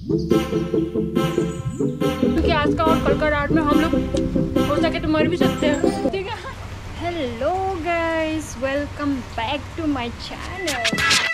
क्योंकि आज का और कल का रात में हम लोग हो सके तो मर भी सकते हैं, ठीक है। Hello guys, welcome back to my channel.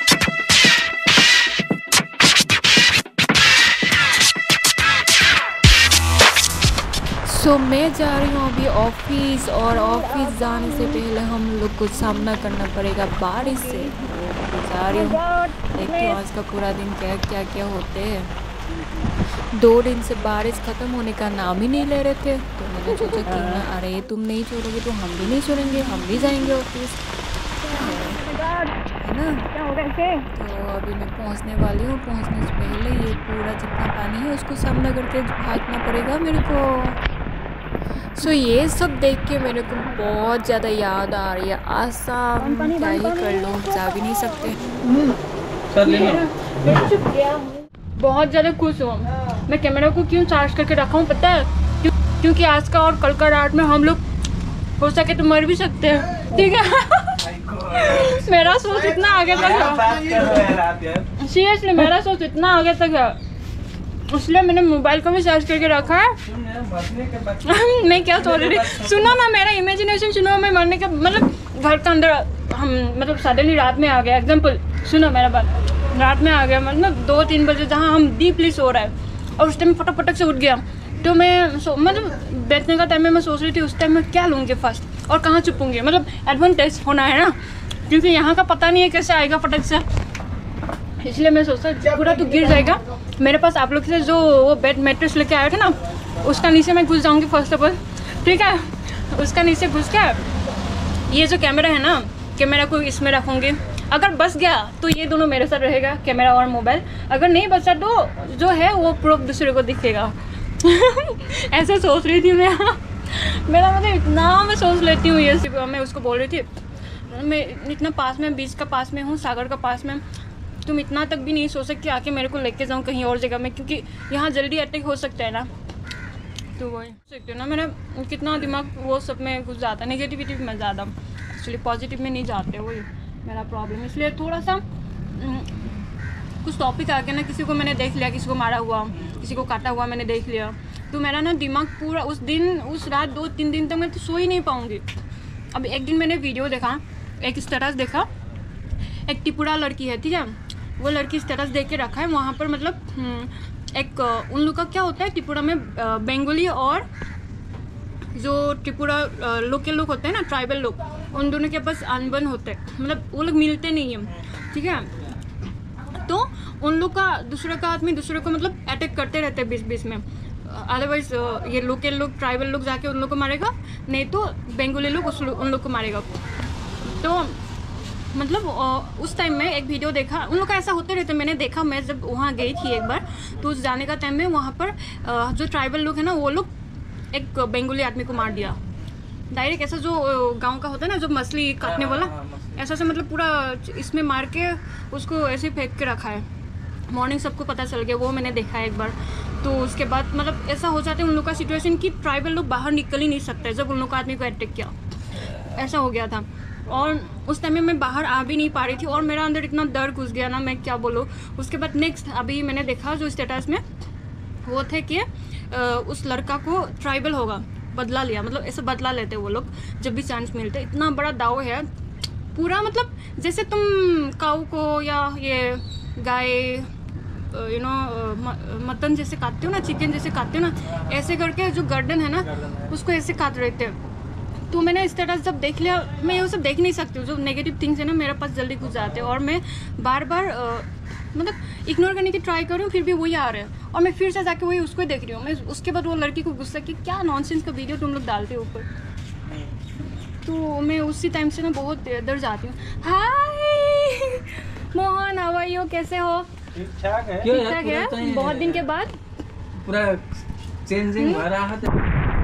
मैं जा रही हूँ अभी ऑफिस, और ऑफिस जाने से पहले हम लोग को सामना करना पड़ेगा बारिश से। जा रही हूँ, देखती हूँ आज का पूरा दिन क्या क्या होते हैं। 2 दिन से बारिश ख़त्म होने का नाम ही नहीं ले रहे थे, तो मैंने सोचा कि ना, अरे तुम नहीं छोड़ोगे तो हम भी नहीं छोड़ेंगे, हम भी जाएंगे ऑफिस, है ना। तो अभी मैं पहुँचने वाली हूँ। पहुँचने से पहले ये पूरा जितना पानी है उसको सामना करके भागना पड़ेगा मेरे को। ये सब देख के मेरे को बहुत ज़्यादा याद आ रही है। आसाम क्या ही कर लो, जा भी नहीं सकते। बहुत ज़्यादा खुश हूँ। मैं कैमरा को क्यों चार्ज करके रखा हूँ पता है? क्योंकि आज का और कल का रात में हम लोग हो सके तो मर भी सकते हैं, ठीक है। मेरा सोच इतना आगे तक है, सीरियसली मेरा सोच इतना आगे तक है, इसलिए मैंने मोबाइल को भी चार्ज करके रखा है। मैं क्या सोच रही थी, सुनो ना, मेरा इमेजिनेशन सुनो। मैं मरने का मतलब घर का अंदर हम मतलब सडनली रात में आ गया। एग्जाम्पल सुनो मेरा बात, रात में आ गया मतलब 2-3 बजे, जहाँ हम डीपली सो रहे हैं, और उस टाइम फटाफट से उठ गया। तो मैं मतलब बैठने का टाइम में मैं सोच रही थी उस टाइम में क्या लूँगी फर्स्ट और कहाँ छुपूँगी। मतलब एडवांटेज होना है ना, क्योंकि यहाँ का पता नहीं है कैसे आएगा फटक से, इसलिए मैं सोचता पूरा तो गिर जाएगा। मेरे पास आप लोग से जो वो बेड मैट्रेस लेके आए थे ना, उसका नीचे मैं घुस जाऊंगी फर्स्ट ऑफ ऑल, ठीक है। उसका नीचे घुस के ये जो कैमरा है ना, कैमरा को इसमें रखूँगी। अगर बच गया तो ये दोनों मेरे साथ रहेगा, कैमरा और मोबाइल। अगर नहीं बचा तो जो है वो प्रूफ दूसरे को दिखेगा। ऐसे सोच रही थी मैं। मेरा मतलब इतना मैं सोच लेती हूँ ये। मैं उसको बोल रही थी, मैं इतना पास में, बीच का पास में हूँ, सागर का पास में, तुम इतना तक भी नहीं सोच सकती आके मेरे को लेके जाऊँ कहीं और जगह में, क्योंकि यहाँ जल्दी अटैक हो सकता है ना। तो वही सकते हो ना, मेरा कितना दिमाग वो सब में घुस जाता है, नेगेटिविटी में ज़्यादा, एक्चुअली पॉजिटिव में नहीं जाते, वही मेरा प्रॉब्लम। इसलिए थोड़ा सा कुछ टॉपिक आके ना, किसी को मैंने देख लिया, किसी को मारा हुआ, किसी को काटा हुआ मैंने देख लिया, तो मेरा ना दिमाग पूरा उस दिन, उस रात 2-3 दिन तक मैं तो सो ही नहीं पाऊँगी। अब एक दिन मैंने वीडियो देखा, एक स्टेटस देखा, एक त्रिपुरा लड़की है, ठीक है, वो लड़की स्टेटस देख के रखा है वहाँ पर। मतलब एक उन लोग का क्या होता है त्रिपुरा में, बंगाली और जो त्रिपुरा लोकल लोग होते हैं ना, ट्राइबल लोग, उन दोनों के पास अनबन होते हैं, मतलब वो लोग मिलते नहीं हैं, ठीक है। तो उन लोग का दूसरे का आदमी दूसरे को मतलब अटैक करते रहते हैं बीच में। अदरवाइज ये लोकल लोग, ट्राइबल लोग जाके उन लोग को मारेगा, नहीं तो बंगाली लोग उन लोग को मारेगा। तो मतलब उस टाइम में एक वीडियो देखा, उन लोग का ऐसा होते रहते। मैंने देखा, मैं जब वहाँ गई थी एक बार, तो उस जाने का टाइम में वहाँ पर जो ट्राइबल लोग हैं ना, वो लोग एक बंगाली आदमी को मार दिया डायरेक्ट। ऐसा जो गांव का होता है ना, जो मछली काटने वाला, ऐसा से मतलब पूरा इसमें मार के उसको ऐसे फेंक के रखा है। मॉर्निंग सबको पता चल गया, वो मैंने देखा है एक बार। तो उसके बाद मतलब ऐसा हो जाता है उन लोग का सिचुएशन कि ट्राइबल लोग बाहर निकल ही नहीं सकते जब उन लोग का आदमी को अटैक किया, ऐसा हो गया था। और उस टाइम में मैं बाहर आ भी नहीं पा रही थी, और मेरा अंदर इतना डर घुस गया ना, मैं क्या बोलूँ। उसके बाद नेक्स्ट अभी मैंने देखा जो स्टेटस में वो थे कि उस लड़का को ट्राइबल होगा बदला लिया, मतलब ऐसे बदला लेते वो लोग जब भी चांस मिलते। इतना बड़ा दाव है पूरा, मतलब जैसे तुम काऊ को या ये गाय यू नो मटन जैसे काटते हो ना, चिकन जैसे काटते हो ना, ऐसे करके जो गर्दन है ना उसको ऐसे काट रहे थे। तो मैंने स्टेटस जब देख लिया, मैं ये सब देख नहीं सकती हूँ, जो नेगेटिव थिंग्स है ना मेरे पास जल्दी घुस जाते हैं, और मैं बार बार मतलब इग्नोर करने की ट्राई कर रही हूँ, फिर भी वही आ रहे हैं, और मैं फिर से जाके वही उसको देख रही हूँ। मैं उसके बाद वो लड़की को गुस्सा कि क्या नॉनसेंस का वीडियो तुम लोग डालते हो ऊपर। तो मैं उसी टाइम से ना बहुत डर जाती हूँ। Hi Mohan, how are you, कैसे हो? ठीक ठाक है, ठीक ठाक है। बहुत दिन के बाद पूरा चेंजिंग हो रहा है।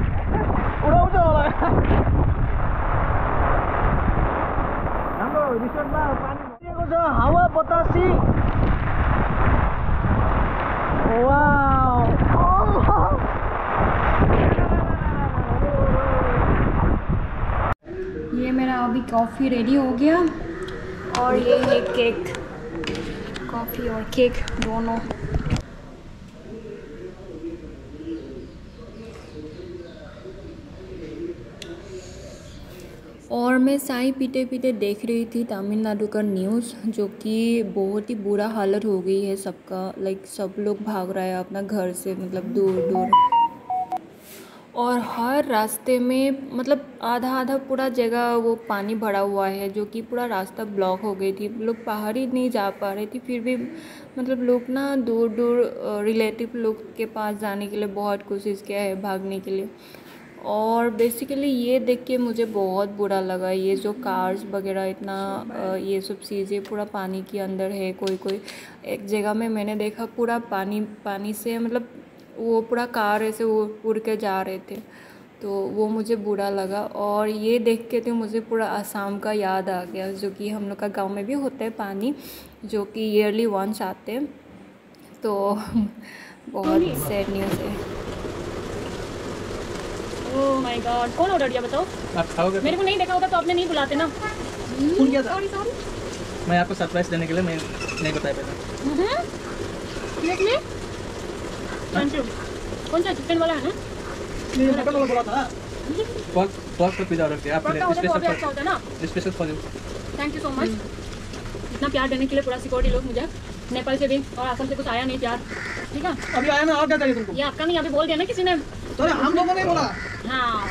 रिसोर्टमा पानी भरिएको छ, हावा बतासी। वाउ, ये मेरा अभी कॉफ़ी रेडी हो गया, और ये है केक, कॉफ़ी और केक दोनों। और मैं चाय पीते पीते देख रही थी तमिलनाडु का न्यूज़, जो कि बहुत ही बुरा हालत हो गई है सबका। लाइक सब लोग भाग रहा है अपना घर से, मतलब दूर दूर। और हर रास्ते में मतलब आधा आधा पूरा जगह वो पानी भरा हुआ है, जो कि पूरा रास्ता ब्लॉक हो गई थी। लोग बाहर ही नहीं जा पा रहे थे। फिर भी मतलब लोग ना दूर दूर रिलेटिव लोग के पास जाने के लिए बहुत कोशिश किया है, भागने के लिए। और बेसिकली ये देख के मुझे बहुत बुरा लगा। ये जो कार्स वगैरह इतना ये सब चीज़ें पूरा पानी के अंदर है। कोई कोई एक जगह में मैंने देखा पूरा पानी से मतलब वो पूरा कार ऐसे वो उड़ के जा रहे थे, तो वो मुझे बुरा लगा। और ये देख के तो मुझे पूरा असम का याद आ गया, जो कि हम लोग का गांव में भी होता है पानी, जो कि ईयरली वंस आते हैं। तो बहुत सैड न्यूज़ है। ओह माय गॉड, कौन ऑर्डर दिया बताओ? आप खाओगे? मेरे को नहीं देखा होता तो आपने नहीं बुलाते ना। भूल गया था। सॉरी। मैं आपको सरप्राइज देने के लिए मैं नहीं बताया पहले। Thank you. कौन सा चिकन वाला है ना? नहीं, मटन वाला बोला था। पॉक का पिज़्ज़ा ऑर्डर किया आपके लिए, special for you. Thank you so much. इतना प्यार देने के लिए पूरा सिक्योरिटी लोग मुझे, नेपाल से भी और असम से कुछ आया नहीं प्यार। ठीक है, अभी आया ना, और क्या चाहिए तुमको? ये आपका नहीं, अभी बोल दिया ना किसी ने। तो हम लोगों ने बोला। हाँ,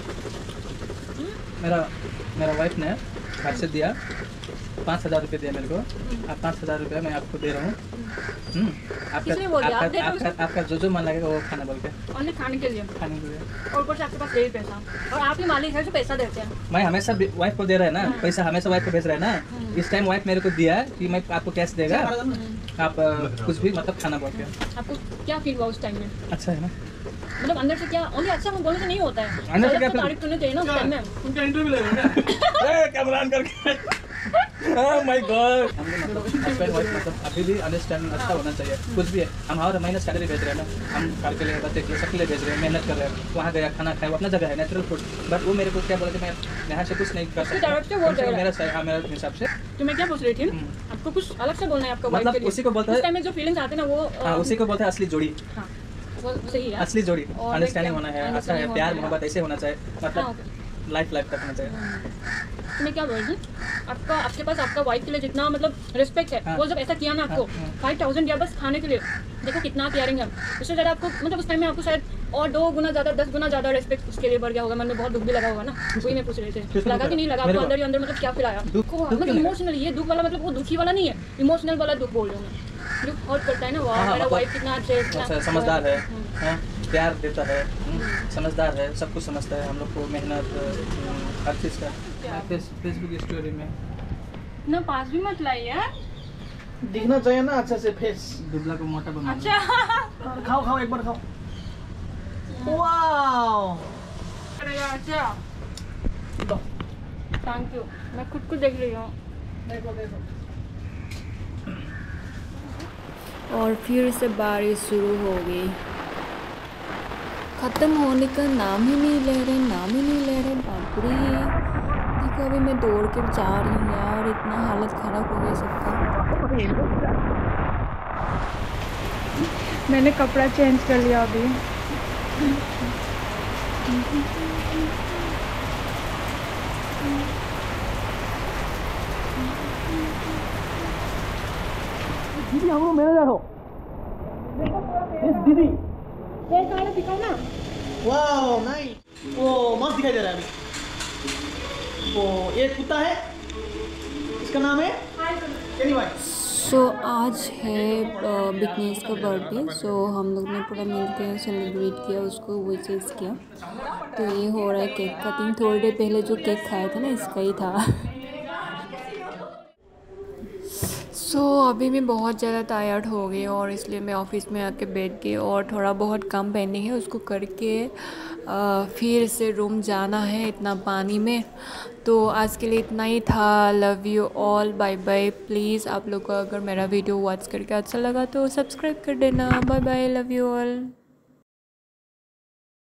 मेरा वाइफ ने घर से दिया 5,000 रुपये दिया मेरे को। अब 5,000 रुपये मैं आपको दे रहा हूँ। किसने बोल दिया? आप दे रहे हो? आपका जो मन लगेगा वो खाना बोल के। ओनली खाने के लिए। और ऊपर से आपके पास यही पैसा, और आप ही मालिक है जो पैसा देते हैं। मैं हमेशा वाइफ को दे रहा है ना, पैसा हमेशा वाइफ को भेज रहा है ना। इस टाइम वाइफ मेरे को दिया कि मैं आपको कैश देगा, आप कुछ भी मतलब खाना बोल के। आपको क्या फील हुआ उस टाइम में? अच्छा है ना, मतलब अंदर से क्या, ओनली अच्छा बोलने से नहीं होता है, अंदर से क्या तारीफ करनी चाहिए ना उस टाइम में। उनका इंटरव्यू ले कैमरा ऑन करके। Oh my god, husband wife मतलब अभी भी अंडरस्टैंडिंग अच्छा होना चाहिए। कुछ भी है, हम हर महीने सैलरी भेज रहे हैं ना, हम घर के लिए बच्चे के लिए सबके लिए भेज रहे हैं, मेहनत कर रहे हैं। वहाँ गया खाना खाया, वो अपना जगह है नेचुरल फूड। बट वो मेरे को क्या बोला कि मैं यहाँ से कुछ नहीं कर सकता। मेरा हिसाब से तो मैं क्या पूछ रही थी, आपको कुछ अलग से बोलना है आपका वाइफ के मतलब लिए? उसी को बोलता उस है, टाइम में जो फीलिंग्स आते हैं ना वो उसी को बोलते हैं असली जोड़ी। हाँ, वो सही है। असली जोड़ी और अंडरस्टैंडिंग होना है, अच्छा है, प्यार मोहब्बत ऐसे होना चाहिए, हाँ, मतलब लाइफ तक होना चाहिए। तो मैं क्या बोल रही थी, आपके पास आपका वाइफ के लिए जितना मतलब रिस्पेक्ट है, वो जब ऐसा किया ना आपको 5,000 दिया बस खाने के लिए, देखो कितना केयरिंग है। उससे ज़्यादा आपको मतलब उस टाइम में आपको शायद और 2 गुना ज़्यादा 10 गुना ज़्यादा रिस्पेक्ट उसके लिए बढ़ गया होगा। मन में बहुत दुख भी लगा होगा ना, वही मैं पूछ रही थी, लगा कि नहीं लगा आपको अंदर ही अंदर? मतलब क्या फील आया? मतलब इमोशनल, ये दुख वाला मतलब वो दुखी वाला नहीं है, इमोशनल वाला दुख बोल रही हूँ मैं, जो हर्ट करता है ना। वाह, मेरा वाइफ कितना अच्छा समझदार है, प्यार देता है, समझदार है, सब कुछ समझता है हम लोग को, मेहनत हर चीज़ का। फेसबुक स्टोरी में ना पास भी मत लाइए, दिखना चाहिए ना अच्छा से, फेस दुबला को मोटा बना। अच्छा खाओ एक बार खाओ। वाओ, अच्छा थैंक यू। मैं खुद को देख रही हूँ। देखो और फिर से बारिश शुरू हो गई, ख़त्म होने का नाम ही नहीं ले रहे। बाप रे, देखो अभी मैं दौड़ के जा रही हूँ यार, इतना हालत ख़राब हो गया सबका। मैंने कपड़ा चेंज कर लिया अभी। दीदी हम लोग मैनेजर हो। दीदी ये सारा दिखाओ ना। वाओ नाइस, वो मस्त दिखाई दे रहा है अभी। वो ये कुत्ता है, इसका नाम है एनीवाई। सो आज है बिकनेस का बर्थडे। सो हम लोग ने पूरा मिलकर सेलिब्रेट किया, उसको विशेस किया। तो ये हो रहा है केक कटिंग। थोड़ी देर पहले जो केक खाया था ना, इसका ही था। सो अभी मैं बहुत ज़्यादा टायर्ड हो गई और इसलिए मैं ऑफिस में आके बैठ गई और थोड़ा बहुत काम पेंडिंग है, उसको करके फिर से रूम जाना है इतना पानी में। तो आज के लिए इतना ही था। Love you all, bye bye. Please आप लोग को अगर मेरा वीडियो वॉच करके अच्छा लगा तो सब्सक्राइब कर देना। Bye bye, love you all.